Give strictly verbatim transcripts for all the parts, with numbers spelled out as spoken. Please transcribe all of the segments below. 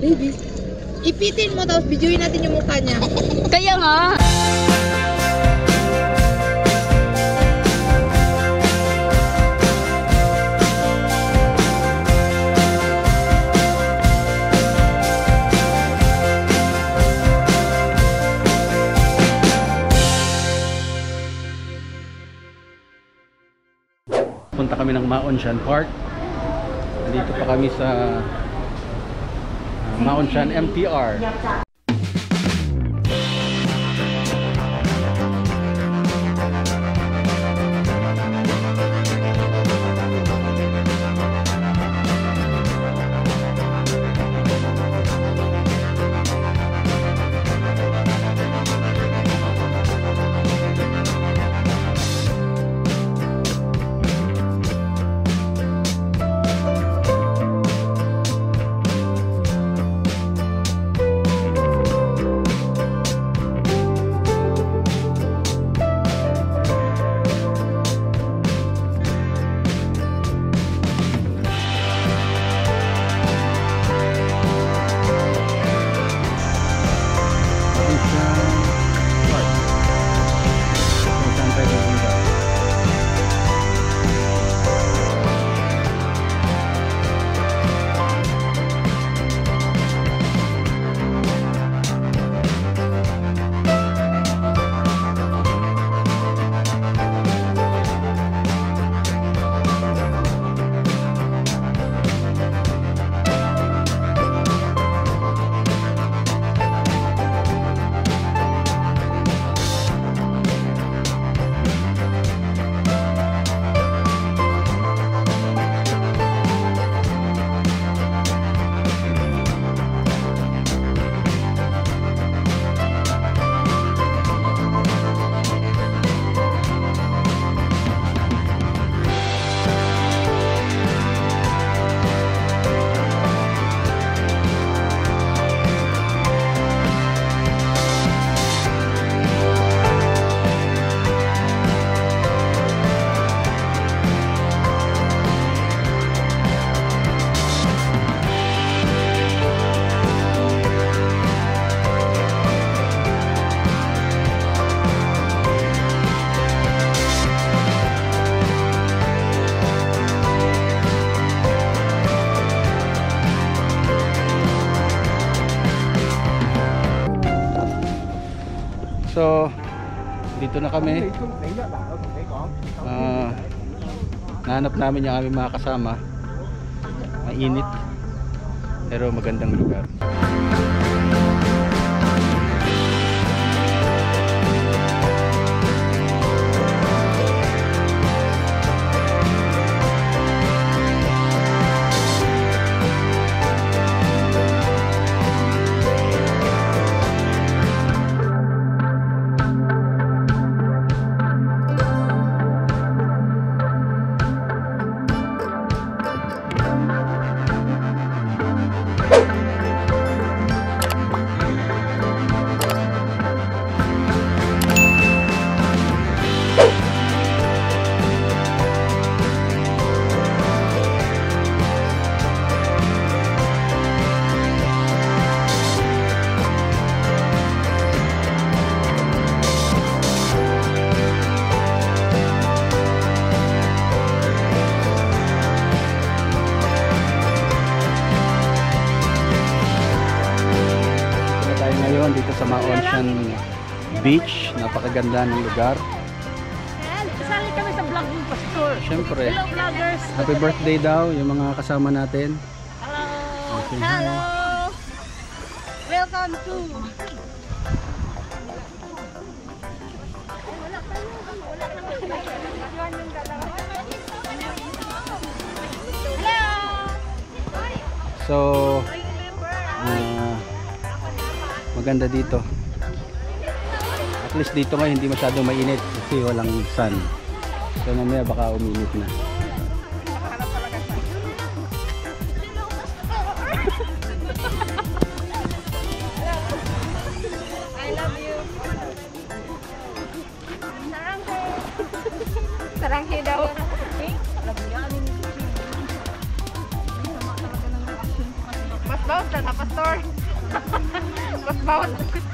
Baby, ipitin mo tapos videoin natin yung mukha niya. Kaya nga. Punta kami ng Maonshan Park. Dito pa kami sa uh, Maonshan M T R. So, dito na kami. Uh, nahanap namin yung aming mga kasama. Mainit, pero magandang lugar. Dito sa Maonshan Beach, napakaganda ng lugar. Kasali kami sa vlog ng Pastor. Siyempre. Hello vloggers. Happy birthday daw yung mga kasama natin. Hello. Okay. Hello. Welcome to. Hello. So, uh, maganda dito. At least dito ngayon hindi masyadong mainit kasi walang sun. So mamaya baka uminit na. I love you. Saranghe. Saranghe daw. Mas Bawas na, pastor. Bawas, bawas.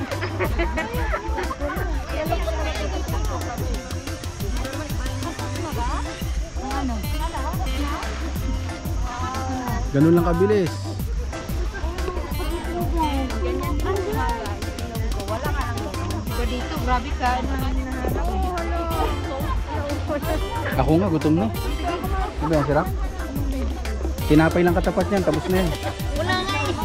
Ganun lang kabilis. Dito, grabe ka. Ako nga, gutom na. Ano ba yan, sirap? Tinapay lang katapat niyan, tapos na yan. Wala nga eh.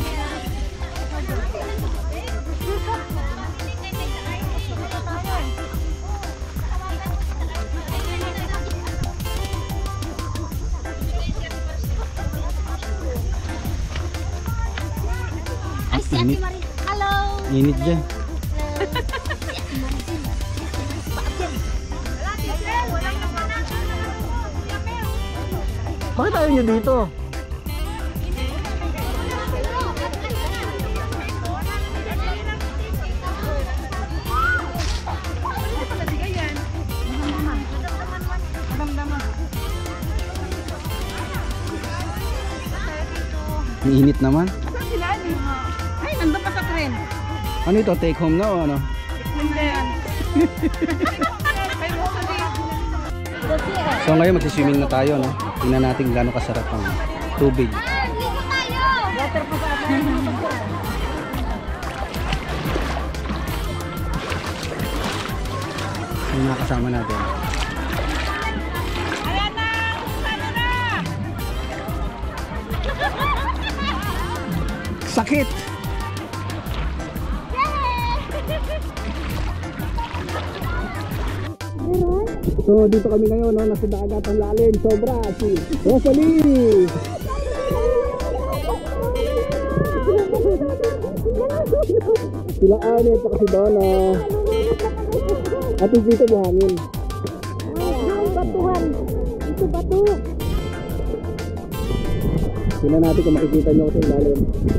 Ay, si Ate Marie. Hello. Init dyan. Bakit ayaw nyo dito? Ang init naman. Ay, nandun pa sa crane. Ano ito? Take home na o ano? Hindi yan. So ngayon magsiswimming na tayo, no? Tingnan natin gaano kasarap ang tubig. Water pa sa atin. Yung mga kasama natin. Sakit! So dito kami ngayon, no? Nasa dagat ang lalim, sobra si Rosalie! Sila Arnett at si Donna. At dito buhangin. Batuhan. Ito bato. Tingnan natin kung makikita nyo sa ilalim.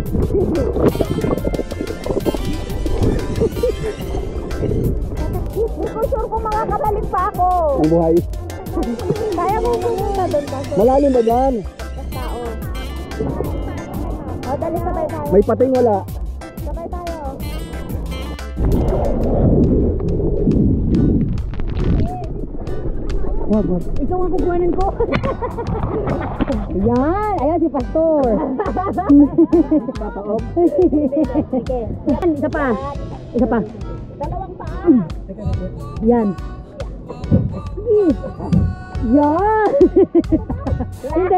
Hindi ko sure kung makakalalim pa ako. Ang buhay. Kaya mo pumunta doon ba? Malalim ba dyan? Tao. O, dali sabay tayo. May pating wala. Sabay tayo. Wag, wag. Ikaw ang kukuhanan ko. Yan. Ayan si Pastor. Tataop. Sige. Yan, isa pa. Isa pa. Dalawang paa. Yan. Yan. Hindi.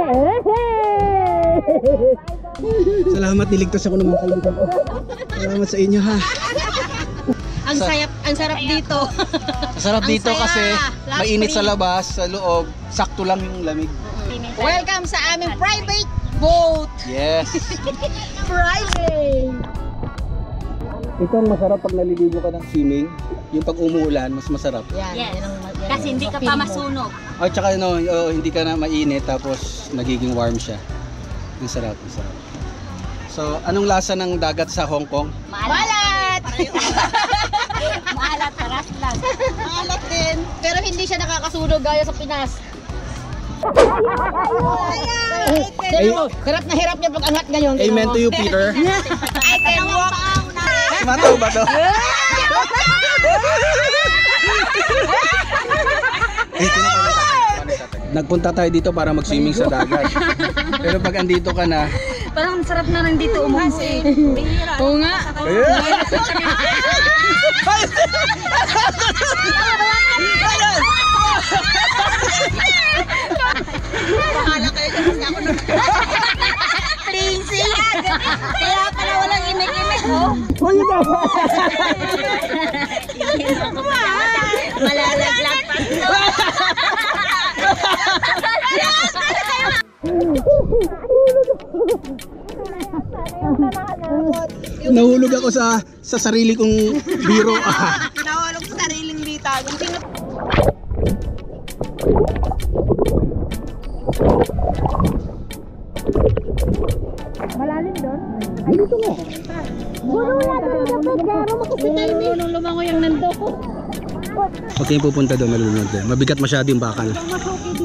Salamat, niligtas ako ng mga kaibigan ko. Salamat sa inyo, ha. Ang sayap, ang sarap dito. Sarap Ang dito saya. kasi Last mainit free. sa labas, sa loob, sakto lang yung lamig. Welcome sa aming private boat. Yes. Private. Ito ang masarap pag naliligo ka ng swimming. Yung pag umuulan, mas masarap. Yan. Yes. Yan ang, yan Kasi ang hindi ka feel pa mo. masunog. At saka no, oh, hindi ka na mainit tapos nagiging warm siya. Ang sarap, ang sarap. So, anong lasa ng dagat sa Hong Kong? Balat! Maalat, taras lang. Maalat din. Pero hindi siya nakakasunog gaya sa Pinas. Ay, Hirap na hirap niya pag angat ngayon. amen to you, Peter. I can walk. Mataw ba to? Nagpunta tayo dito para mag-swimming sa dagat. Pero pag andito ka na, Parang sarap na rin dito umuwi. Oo nga. Bahala kayo dyan. Basta ako nung... Crazy! Kaya pala walang imik-imik, oh. Malalaglag pa ito. nahulog ako sa sa sarili kong biro. Ah. Nahulog sa sariling bitag. Malalim doon? Ay, dito nga. Buro wala doon dapat. Garo makasitay mo. Nung lumango yung nando ko. Huwag kayong pupunta doon, malulunod doon. Mabigat masyado yung bakal.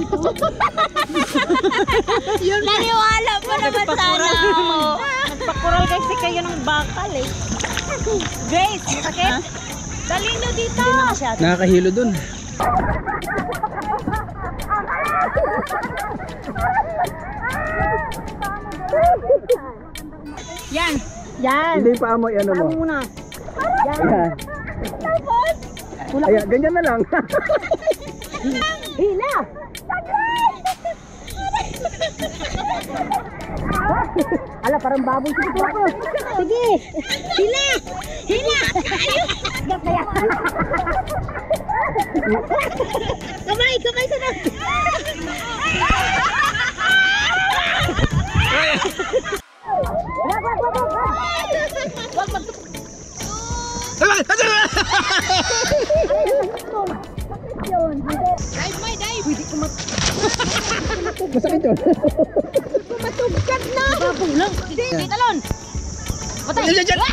Naniwala pa naman sana ako. Nagpakura bakal eh. Grace, masakit? Dali nyo dito. Hindi na masyado. Nakakahilo dun. Yan. Yan. Hindi pa amoy ano mo. Ano muna? Ayan. Tapos? Ayan, ganyan na lang. Hila! Ala, parang baboy sa ito ako. Sige! Hila! Hila! Ayun! Kamay! Kamay ka na! Dive, may dive! Pwede ko mat... Masakit yun. Matugkad na! Babong lang! Hindi, talon! Patay!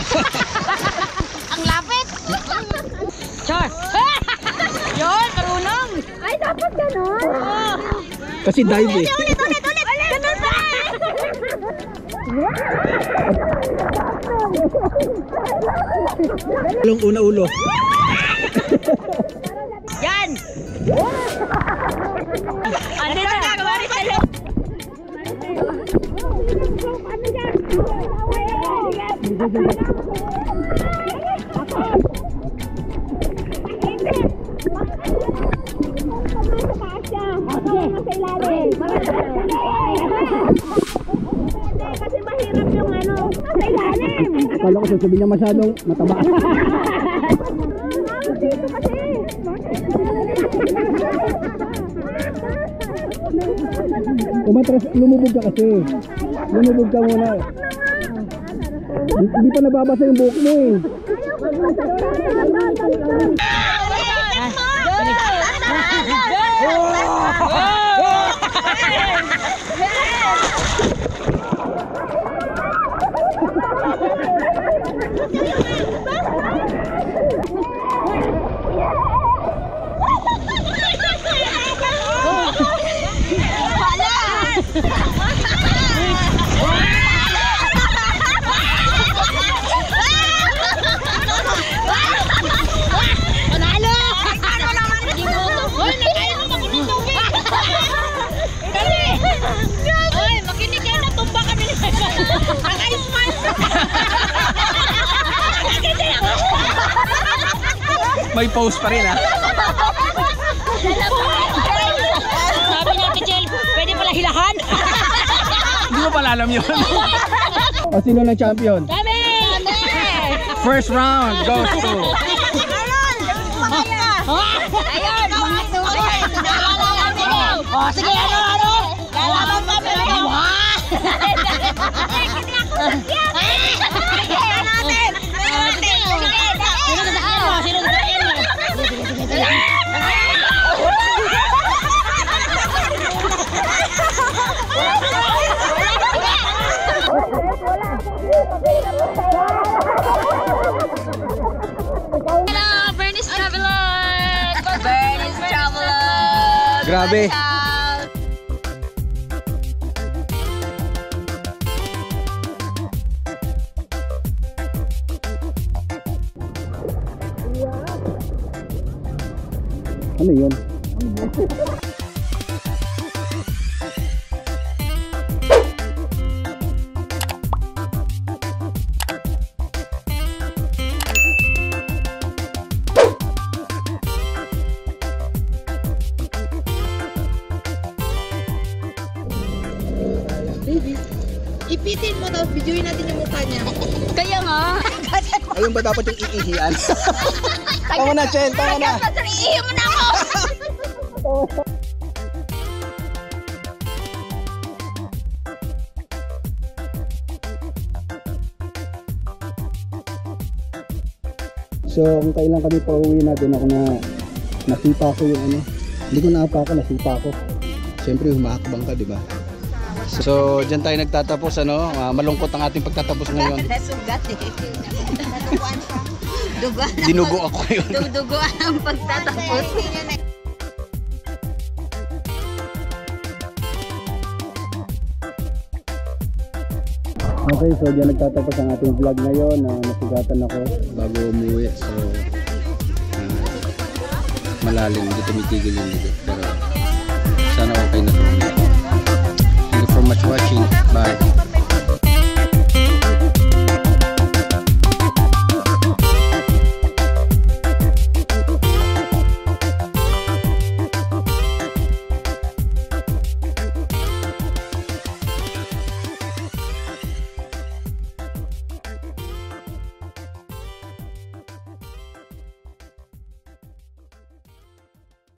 Ang lapit! Char! Yun, karunong! Ay, dapat ganon! Kasi dive eh. Ulit, ulit, ulit! Ganon ba? Ulong una ulo. Yan! Ano na? Kumari sa loob! Kasi mahirap yung ano, nasa ilalim. Akala ko sasabihin niya masyadong mataba. Dito kasi. Umatras, lumubog ka kasi. Lumubog ka muna. Hindi pa nababasa yung buhok mo eh. May pause pa rin ah. Sabi niya, Pichel, pwede pala hilahan. Hindi mo pala alam yun. O sino ng champion? Kami! First round goes to... Ayun! Mga tuloy! O sige, ano, ano? Lalaban kami! Kaya natin! Kaya natin! Sino sa akin mo? Sino sa akin mo? Hello, Bernice Travelog! Bernice Travelog! Grabe. Ano yun? Ipitin mo daw, videoin natin yung mukha niya. Kaya nga. Ayun ba dapat yung iihian? Tama na, Chen, tama na. Iihi mo na ako. So, kung kailan kami pa uwi na, doon ako na nasipa ko yung ano. Hindi ko naapa ko, nasipa ko. Siyempre, humakabang ka, di ba? So, dyan tayo nagtatapos, ano. Uh, malungkot ang ating pagtatapos ngayon. Nasugat eh. Duguan. Dinugo ako yun. Duguan ang pagtatapos. Okay, so diyan nagtatapos ang ating vlog ngayon na nasugatan ako bago umuwi. So uh, malalim, hindi tumitigil yung ligo. Pero